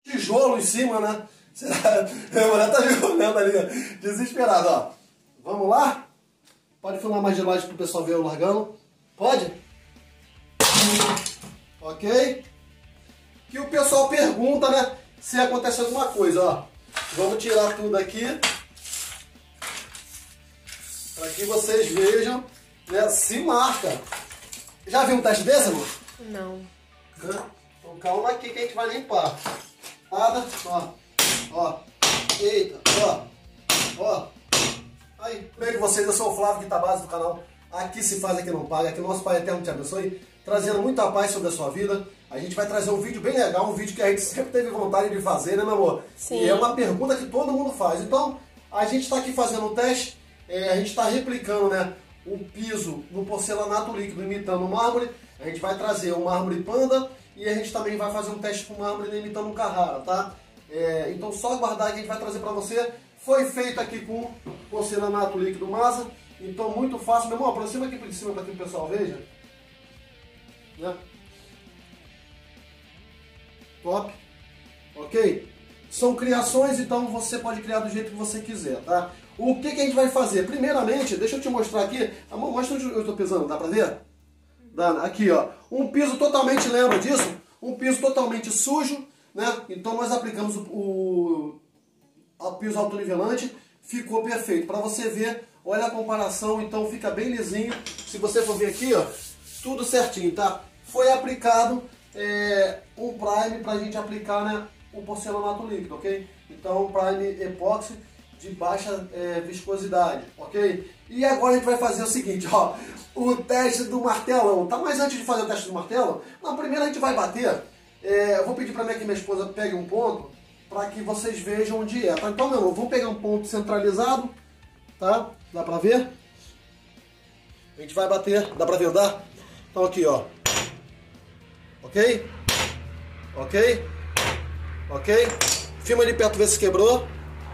Tijolo em cima, né? A mulher tá me olhando ali, ó, desesperado, ó. Vamos lá? Pode filmar mais de longe pro pessoal ver eu largando? Pode? Ok? Que o pessoal pergunta, né? Se acontece alguma coisa, ó. Vamos tirar tudo aqui. Para que vocês vejam, né? Se marca. Já viu um teste desse, amor? Não. Então calma aqui que a gente vai limpar. Nada, ó. Ó. Eita, ó. Ó. Aí, bem que vocês, eu sou o Flávio Guitabase do canal Aqui Se Faz, Aqui Não Paga. Que o nosso Pai Eterno te abençoe, trazendo muita paz sobre a sua vida. A gente vai trazer um vídeo bem legal, um vídeo que a gente sempre teve vontade de fazer, né, meu amor? Sim. E é uma pergunta que todo mundo faz. Então, a gente está aqui fazendo um teste, a gente está replicando, né, o piso no porcelanato líquido imitando o mármore. A gente vai trazer o mármore Panda e a gente também vai fazer um teste com mármore imitando o Carrara, tá? Então, só aguardar que a gente vai trazer para você. Foi feito aqui com porcelanato líquido Masa. Então, muito fácil. Meu irmão, aproxima aqui por cima para que o pessoal veja. Né? Top. Ok? São criações, então você pode criar do jeito que você quiser, tá? O que a gente vai fazer? Primeiramente, deixa eu te mostrar aqui. Amor, mostra onde eu estou pisando, dá pra ver? Dá, aqui, ó. Um piso totalmente, lembra disso? Um piso totalmente sujo, né? Então nós aplicamos o piso autonivelante. Ficou perfeito. Para você ver, olha a comparação, então fica bem lisinho. Se você for ver aqui, ó, tudo certinho, tá? Foi aplicado um prime pra gente aplicar, né, o porcelanato líquido, ok? Então, um prime epóxi de baixa viscosidade, ok? E agora a gente vai fazer o seguinte, ó, o teste do martelão, tá? Mas antes de fazer o teste do martelo, não, primeiro a gente vai bater. Eu vou pedir pra que minha esposa pegue um ponto para que vocês vejam onde é, tá? Então, meu irmão, vou pegar um ponto centralizado, tá? Dá pra ver? A gente vai bater, dá pra ver, dá? Então aqui, ó. Ok? Ok? Ok? Filma ali perto, ver se quebrou.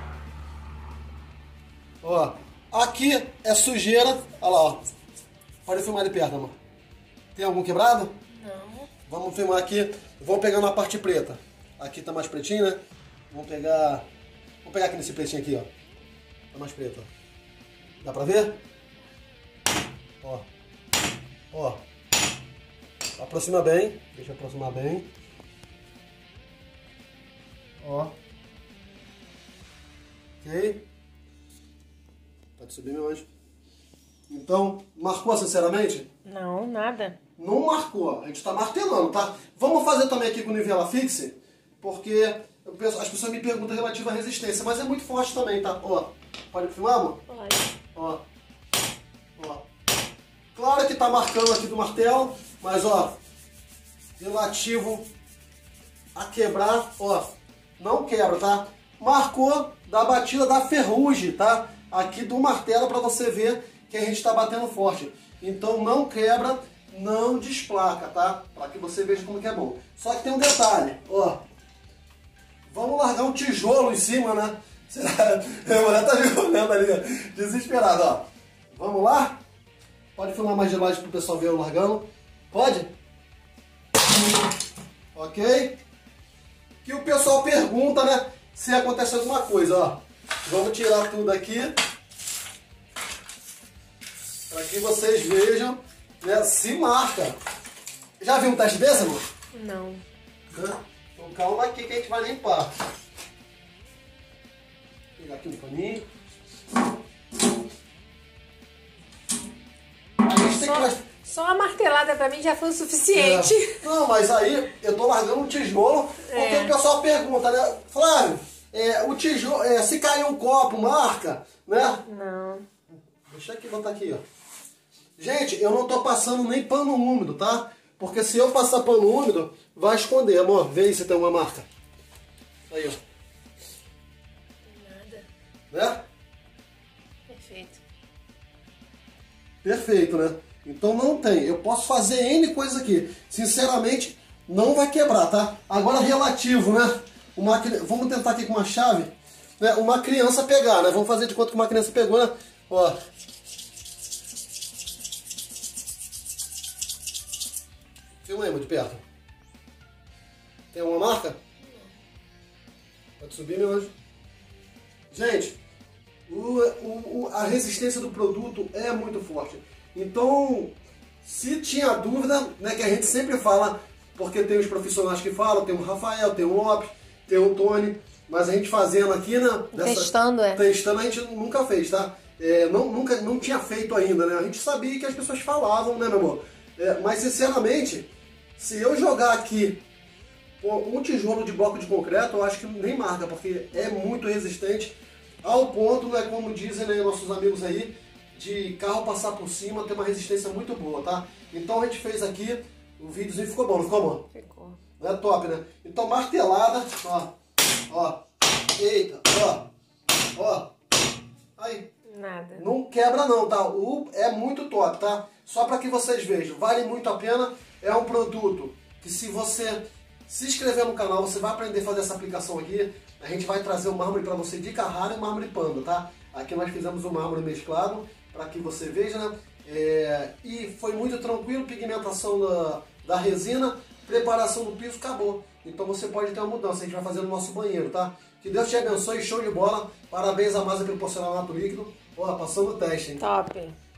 Ó, aqui é sujeira. Olha lá, ó. Pode filmar ali perto, amor. Tem algum quebrado? Não. Vamos filmar aqui. Vamos pegar na parte preta. Aqui tá mais pretinho, né? Vamos pegar aqui nesse pretinho aqui, ó. Tá mais preto, ó. Dá pra ver? Ó. Ó. Aproxima bem. Deixa eu aproximar bem. Ó. Ok. Pode subir, meu anjo. Então, marcou sinceramente? Não, nada. Não marcou. A gente tá martelando, tá? Vamos fazer também aqui com nivela fixe, porque as pessoas me perguntam relativa à resistência, mas é muito forte também, tá? Ó. Pode filmar, amor? Pode. Ó. Ó. Claro que tá marcando aqui do martelo, mas ó, relativo a quebrar, ó, não quebra, tá? Marcou da batida da ferrugem, tá? Aqui do martelo para você ver que a gente está batendo forte. Então não quebra, não desplaca, tá? Para que você veja como que é bom. Só que tem um detalhe, ó. Vamos largar um tijolo em cima, né? A mulher tá me olhando ali, ó, desesperado, ó. Vamos lá? Pode filmar mais de longe para o pessoal ver eu largando? Pode? Ok? Que o pessoal pergunta, né? Se acontece alguma coisa, ó. Vamos tirar tudo aqui. Para que vocês vejam, né? Se marca. Já viu um teste desse, amor? Não. Então calma aqui que a gente vai limpar. Vou pegar aqui um paninho. Só a martelada pra mim já foi o suficiente. Não, mas aí eu tô largando um tijolo, porque o pessoal pergunta, né? Flávio, o tijolo, se cair um copo, marca, né? Não. Deixa aqui, botar aqui, ó. Gente, eu não tô passando nem pano úmido, tá? Porque se eu passar pano úmido, vai esconder, amor. Vê aí se tem uma marca. Aí, ó. Nada. Né? Perfeito. Perfeito, né? Então não tem. Eu posso fazer N coisas aqui. Sinceramente, não vai quebrar, tá? Agora relativo, né? Vamos tentar aqui com uma chave, né? Uma criança pegar, né? Vamos fazer de conta que uma criança pegou, né? Ó. Filma aí, de perto. Tem uma marca? Pode subir, meu anjo. Gente, a resistência do produto é muito forte. Então, se tinha dúvida, né, que a gente sempre fala, porque tem os profissionais que falam, tem o Rafael, tem o Lopes, tem o Tony, mas a gente fazendo aqui, né? Testando, Testando a gente nunca fez, tá? Não tinha feito ainda, né? A gente sabia que as pessoas falavam, né, meu amor? Mas, sinceramente, se eu jogar aqui um tijolo de bloco de concreto, eu acho que nem marca, porque é muito resistente, ao ponto, né, como dizem, né, nossos amigos aí, de carro passar por cima, ter uma resistência muito boa, tá? Então a gente fez aqui, o videozinho ficou bom, não ficou bom? Ficou. É top, né? Então martelada, ó, eita, ó, aí. Nada. Não quebra não, tá? É muito top, tá? Só para que vocês vejam, vale muito a pena, é um produto que se você se inscrever no canal, você vai aprender a fazer essa aplicação aqui. A gente vai trazer o mármore para você de Carrara e o mármore Panda, tá? Aqui nós fizemos o mármore mesclado, para que você veja, né? E foi muito tranquilo, pigmentação da resina, preparação do piso, acabou. Então você pode ter uma mudança, a gente vai fazer no nosso banheiro, tá? Que Deus te abençoe, show de bola. Parabéns a Masa pelo porcelanato líquido. Ó, passando o teste, hein? Top.